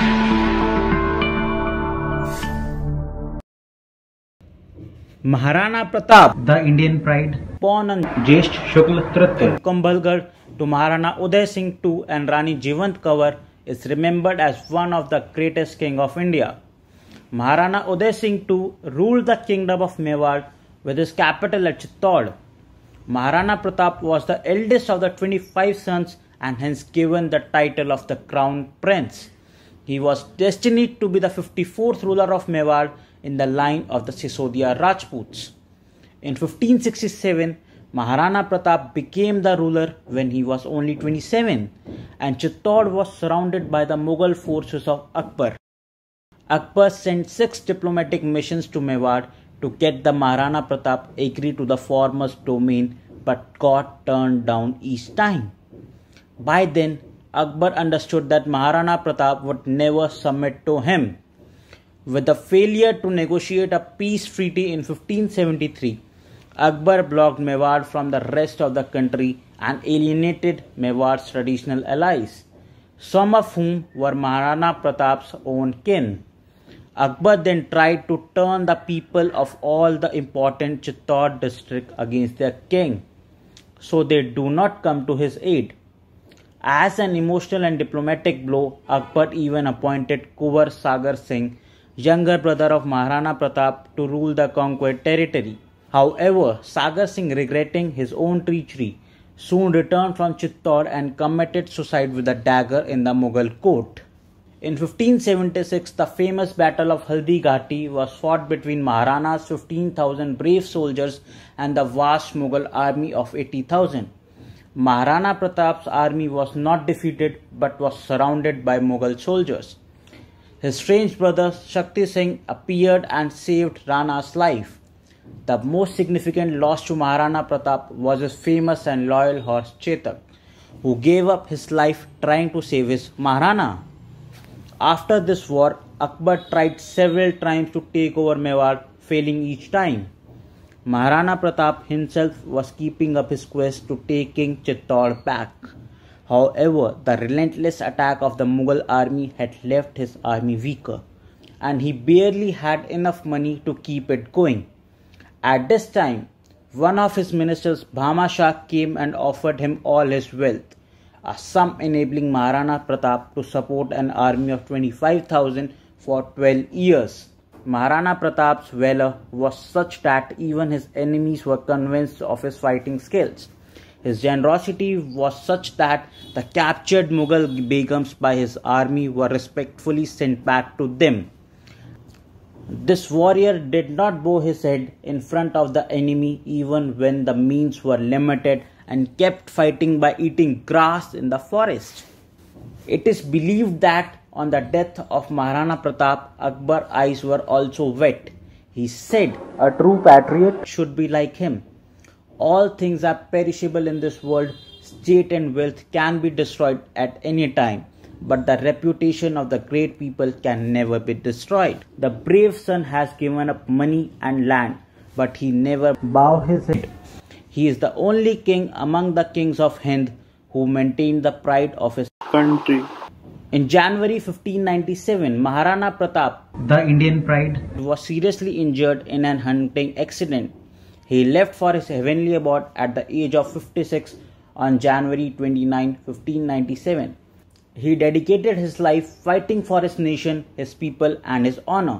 Maharana Pratap, the Indian pride, born on Jyesht Shukla Tritiya, Kumbhalgarh to Maharana Uday Singh II and Rani Jivant Kaur, is remembered as one of the greatest king of India. Maharana Uday Singh II ruled the kingdom of Mewar with his capital at Chittor. Maharana Pratap was the eldest of the 25 sons and hence given the title of the crown prince. He was destined to be the 54th ruler of Mewar in the line of the Sisodia Rajputs. In 1567, Maharana Pratap became the ruler when he was only 27, and Chittor was surrounded by the Mughal forces of Akbar. Akbar sent 6 diplomatic missions to Mewar to get the Maharana Pratap agree to the former's domain, but got turned down each time. By then, Akbar understood that Maharana Pratap would never submit to him. With the failure to negotiate a peace treaty in 1573, Akbar blocked Mewar from the rest of the country and alienated Mewar's traditional allies, some of whom were Maharana Pratap's own kin. Akbar then tried to turn the people of all the important Chittor district against their king, so they do not come to his aid. As an emotional and diplomatic blow, Akbar even appointed Kunwar Sagar Singh, younger brother of Maharana Pratap, to rule the conquered territory. However, Sagar Singh, regretting his own treachery, soon returned from Chittor and committed suicide with a dagger in the Mughal court. In 1576, the famous Battle of Haldi Ghati was fought between Maharana's 15,000 brave soldiers and the vast Mughal army of 80,000. Maharana Pratap's army was not defeated but was surrounded by Mughal soldiers. His strange brother Shakti Singh appeared and saved Rana's life. The most significant loss to Maharana Pratap was his famous and loyal horse Chetak, who gave up his life trying to save his Maharana. After this war, Akbar tried several times to take over Mewar, failing each time. Maharana Pratap himself was keeping up his quest to taking Chittor back. However, the relentless attack of the Mughal army had left his army weaker, and he barely had enough money to keep it going. At this time, one of his ministers, Bhama Shah, came and offered him all his wealth, a sum enabling Maharana Pratap to support an army of 25,000 for 12 years. Maharana Pratap's valor was such that even his enemies were convinced of his fighting skills. His generosity was such that the captured Mughal begums by his army were respectfully sent back to them. This warrior did not bow his head in front of the enemy even when the means were limited, and kept fighting by eating grass in the forest. It is believed that on the death of Maharana Pratap, Akbar's eyes were also wet. He said, "A true patriot should be like him. All things are perishable in this world. State and wealth can be destroyed at any time, but the reputation of the great people can never be destroyed. The brave son has given up money and land, but he never bowed his head. He is the only king among the kings of Hind who maintained the pride of his country." In January 1597, Maharana Pratap, the Indian pride, was seriously injured in an hunting accident. He left for his heavenly abode at the age of 56 on January 29, 1597. He dedicated his life fighting for his nation, his people, and his honor.